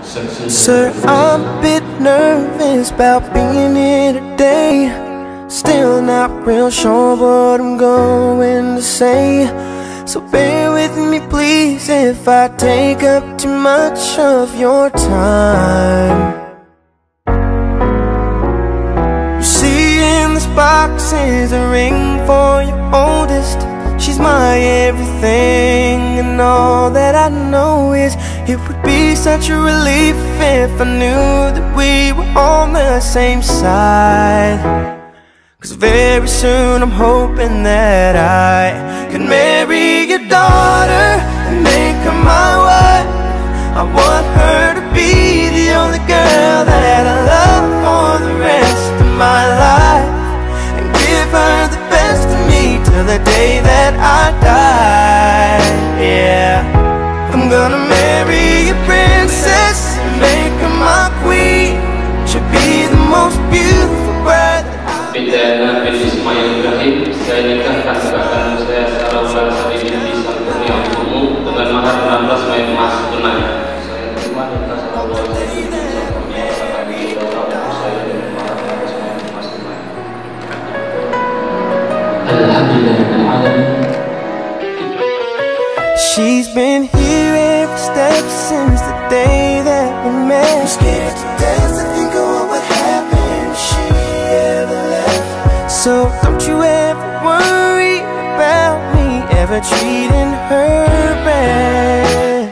Sir, I'm a bit nervous about being here today. Still not real sure what I'm going to say. So bear with me please if I take up too much of your time. You see in this box is a ring for your oldest. She's my everything, and all that I know is it would be such a relief if I knew that we were on the same side. 'Cause very soon I'm hoping that I can marry your daughter and make her my wife. I want her to be the only girl that I love for the rest of my life, and give her the best of me till the day that I die. Yeah, I'm gonna marry a princess and make her my queen. She'll be the most beautiful bride. Bidana bin Ismail Ibrahim, saya nikahkan kakakkan saya secara bulan hari binti Santurni untukmu dengan mahar 16 main emas tunai. Saya terima nikah secara bulan hari binti Santurni kakakkan untuk saya dengan mahar 16 main emas tunai. Alhamdulillahirrahmanirrahim. She's been here every step since the day that we met. I'm scared to death to think of what would happen if she ever left. So don't you ever worry about me ever treating her bad.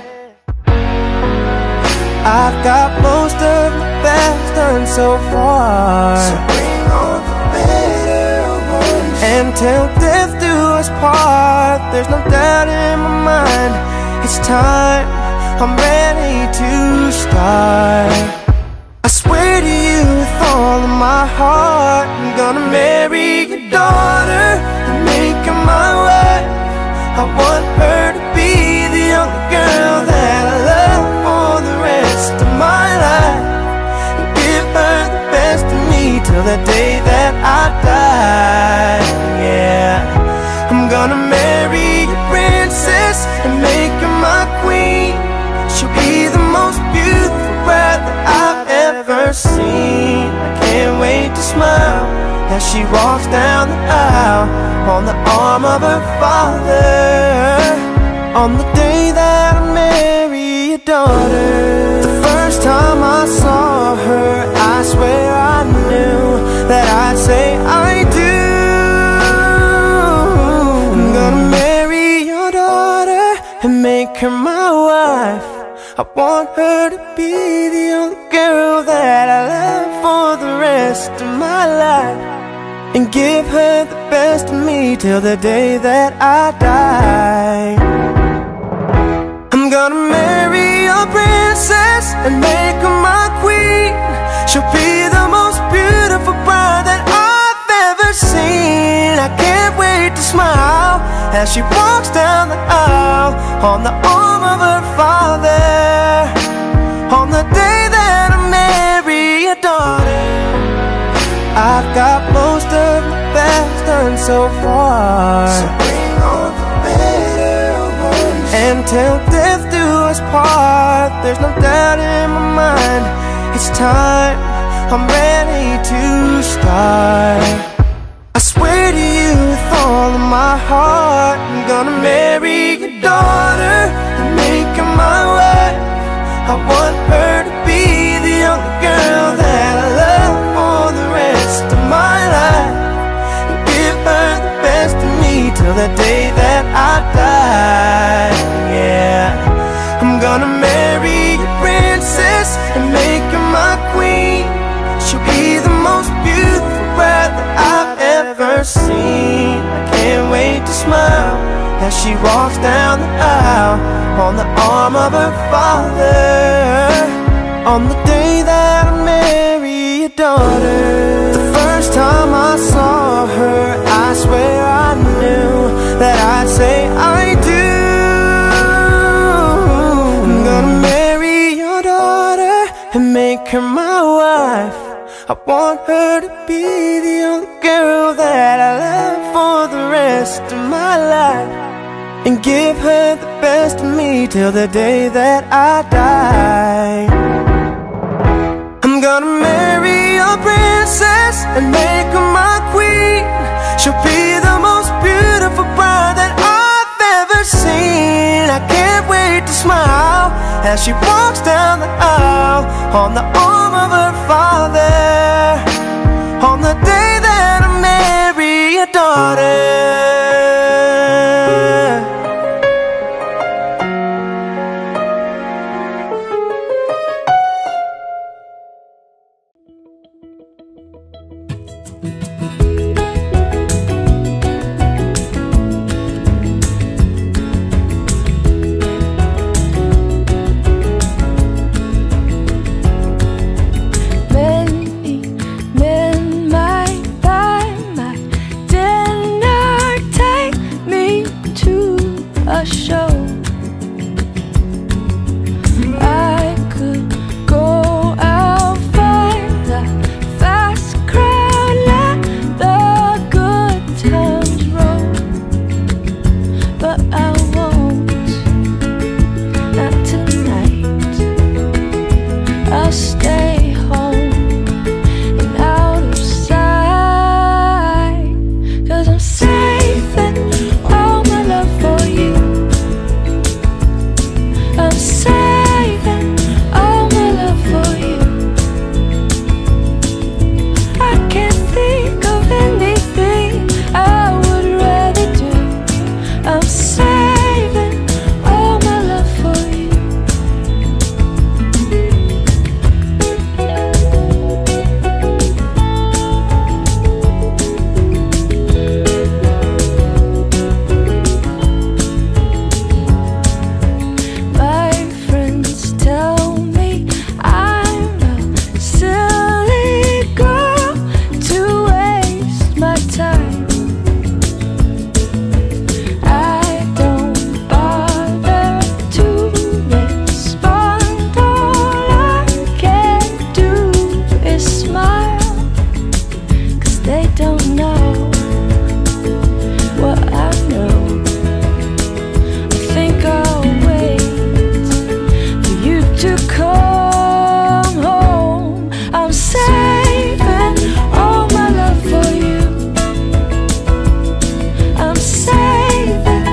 I've got most of the best done so far, so bring on the better ones, and till death do us part. There's no doubt in my mind, it's time, I'm ready to start. I swear to you with all of my heart, I'm gonna marry your daughter and make her my wife. I want her to be the only girl that I love for the rest of my life, and give her the best of me till the day that I die. Yeah, I'm gonna marry your princess and make her my queen. She'll be the most beautiful bride that I've ever seen. I can't wait to smile as she walks down the aisle on the arm of her father, on the day that I marry your daughter. The first time I saw her, I swear I knew that I'd say I do. I'm gonna marry your daughter and make her my wife. I want her to be the only girl that I love for the rest of my life, and give her the best of me till the day that I die. I'm gonna marry a princess and make her my queen. She'll be the most beautiful bride that I've ever seen. I can't wait to smile as she walks down the aisle on the arm of her father, on the day that I marry your daughter. I've got most of the best done so far, so bring on the better ones, and till death do us part. There's no doubt in my mind, it's time, I'm ready to start. I swear to you with all of my heart, I'm gonna marry your daughter and make her my wife. I want her to be the only girl that I love for the rest of my life, and give her the best of me till the day that I die. Yeah, I'm gonna marry your princess and make her my queen. She'll be the most beautiful bride that I've ever seen. I can't wait to smile as she walks down the aisle on the arm of her father, on the day that I marry your daughter. The first time I saw her, I swear I knew that I'd say I do. I'm gonna marry your daughter and make her my wife. I want her to be the only girl that I love for the rest of my life, and give her the best of me till the day that I die. and make her my queen. She'll be the most beautiful bride that I've ever seen. I can't wait to smile as she walks down the aisle on the arm of her father, on the day that I marry your daughter.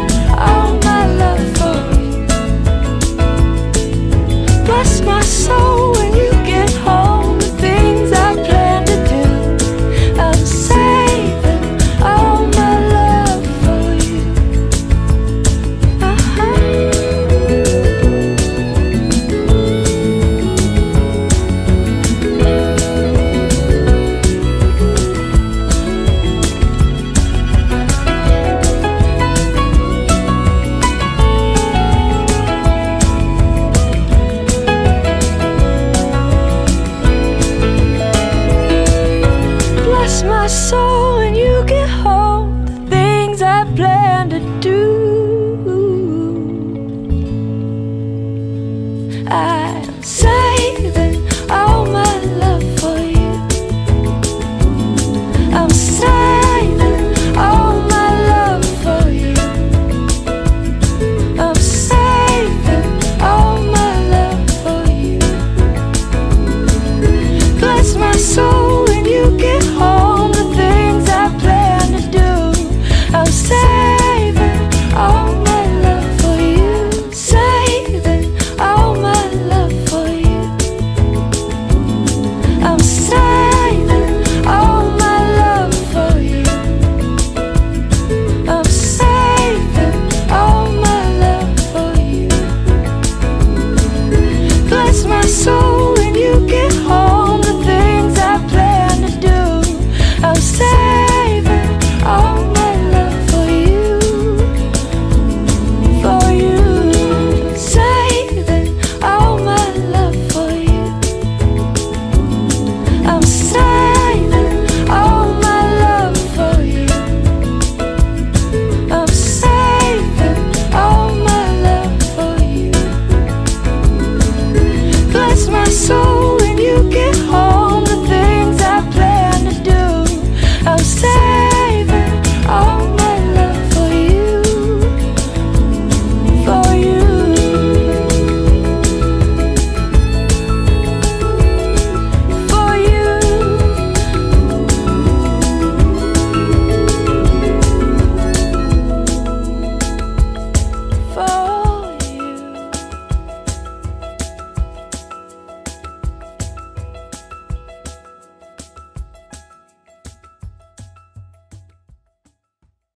My soul